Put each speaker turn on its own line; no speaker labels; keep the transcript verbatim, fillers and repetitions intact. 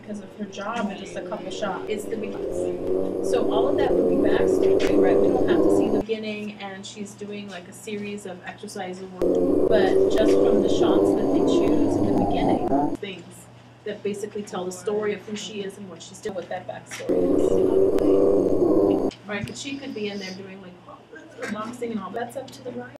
because of her job and just a couple shots. It's the beginning. So all of that would be backstory, right? We don't have to see the beginning and she's doing like a series of exercises, but just from the shots that they choose in the beginning, things that basically tell the story of who she is and what she's doing, what that backstory is. Right, because she could be in there doing like boxing and all. That's up to the writer.